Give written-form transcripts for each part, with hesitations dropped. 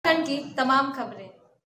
की तमाम खबरें।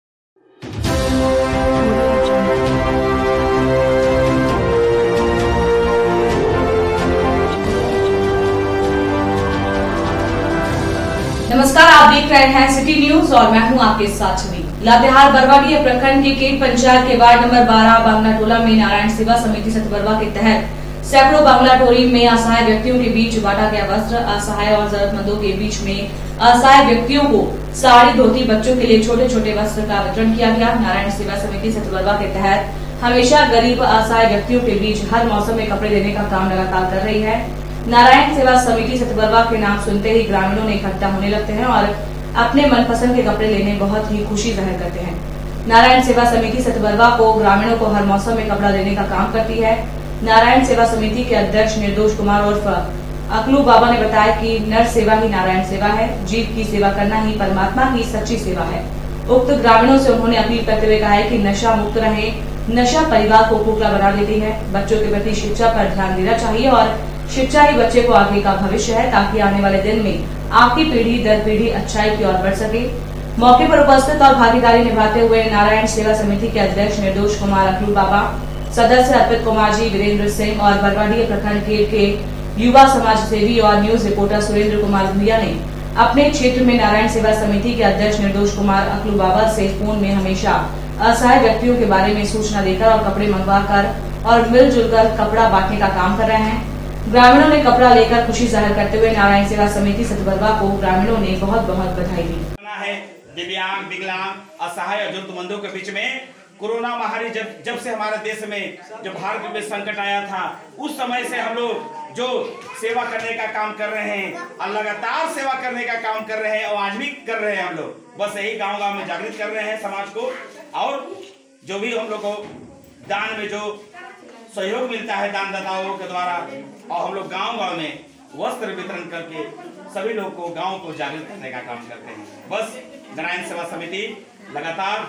नमस्कार, आप देख रहे हैं सिटी न्यूज और मैं हूं आपके साथ छवि। लातेहार बरवाडीह प्रखंड के केट पंचायत के वार्ड नंबर 12 बांग्ला टोला में नारायण सेवा समिति सतबरवा के तहत सैकड़ों बांग्ला टोली में असहाय व्यक्तियों के बीच बांटा गया वस्त्र। असहाय और जरूरतमंदों के बीच में असहाय व्यक्तियों को साड़ी, धोती, बच्चों के लिए छोटे छोटे वस्त्र का वितरण किया गया। नारायण सेवा समिति सतबरवा के तहत हमेशा गरीब असहाय व्यक्तियों के बीच हर मौसम में कपड़े देने का काम लगातार कर रही है। नारायण सेवा समिति सतबरवा के नाम सुनते ही ग्रामीणों ने इकट्ठा होने लगते हैं और अपने मनपसंद के कपड़े लेने बहुत ही खुशी जाहिर करते हैं। नारायण सेवा समिति सतबरवा को ग्रामीणों को हर मौसम में कपड़ा देने का काम करती है। नारायण सेवा समिति के अध्यक्ष निर्दोष कुमार उर्फ अकलू बाबा ने बताया कि नर सेवा ही नारायण सेवा है। जीव की सेवा करना ही परमात्मा की सच्ची सेवा है। उक्त ग्रामीणों से उन्होंने अपील करते हुए कहा है कि नशा मुक्त रहे। नशा परिवार को खोखला बना देती है। बच्चों के प्रति शिक्षा पर ध्यान देना चाहिए और शिक्षा ही बच्चे को आगे का भविष्य है, ताकि आने वाले दिन में आपकी पीढ़ी दर पीढ़ी अच्छाई की ओर बढ़ सके। मौके पर उपस्थित और भागीदारी निभाते हुए नारायण सेवा समिति के अध्यक्ष निर्दोष कुमार अकलू बाबा, सदस्य अर्पित कुमार जी, वीरेंद्र सिंह और बरवाडीह प्रखंड के युवा समाज सेवी और न्यूज रिपोर्टर सुरेंद्र कुमार भूरिया ने अपने क्षेत्र में नारायण सेवा समिति के अध्यक्ष निर्दोष कुमार अकलू बाबा से फोन में हमेशा असहाय व्यक्तियों के बारे में सूचना देकर और कपड़े मंगवा कर और मिलजुल कर कपड़ा बांटने का काम कर रहे हैं। ग्रामीणों ने कपड़ा लेकर खुशी जाहिर करते हुए नारायण सेवा समिति सतबरवा को ग्रामीणों ने बहुत बहुत बधाई दी। दिव्यांग, विकलांग, असहाय और जरूरतमंदों के बीच में कोरोना महामारी जब से हमारे देश में, जब भारत में संकट आया था, उस समय से हम लोग जो सेवा करने का काम कर रहे हैं और लगातार सेवा करने का काम कर रहे हैं और आज भी कर रहे हैं। हम लोग बस यही गांव-गांव में जागृत कर रहे हैं समाज को, और जो भी हम लोग को दान में जो सहयोग मिलता है दानदाताओं के द्वारा, और हम लोग गांव-गांव में वस्त्र वितरण करके सभी लोग को, गांव को जागृत करने का काम करते हैं। बस नारायण सेवा समिति लगातार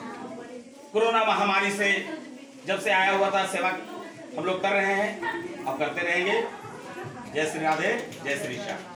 कोरोना महामारी से जब से आया हुआ था सेवा हम लोग कर रहे हैं और करते रहेंगे। जय श्री राधे, जय श्री श्याम।